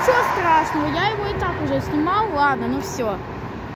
ничего страшного, я его и так уже снимал, ладно, ну все.